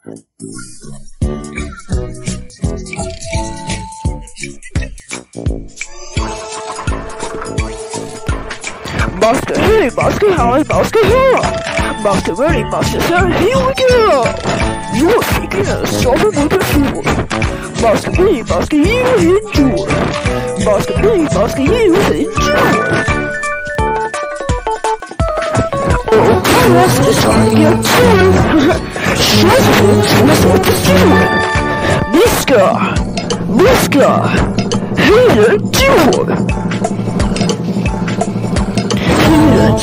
Master, hey, Master, hi, Master, hi. Master ready, Master, sir, here we go. You are kicking a strawberry motor fuel. Master B, Master, you enjoy. Master B, Master, you enjoy. Oh, class is starting to get through. Shut up to do. Miska, here enjoy. Here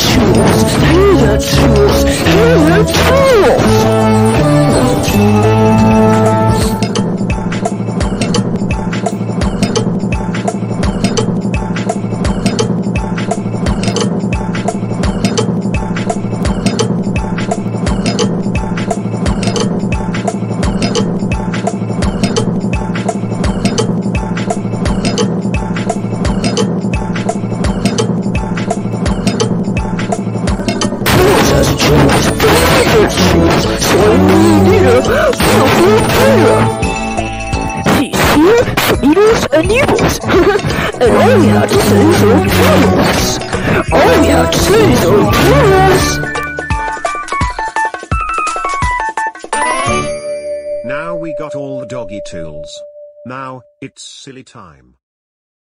He's here for needles and needles. And all we have to say is okay. All we have to say is okay. Now we got all the doggy tools. Now, it's silly time.